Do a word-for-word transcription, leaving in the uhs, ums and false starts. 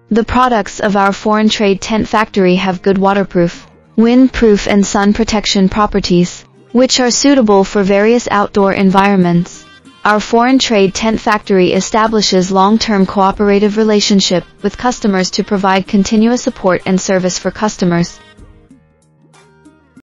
The products of our foreign trade tent factory have good waterproof, windproof and sun protection properties, which are suitable for various outdoor environments. Our foreign trade tent factory establishes long-term cooperative relationship with customers to provide continuous support and service for customers.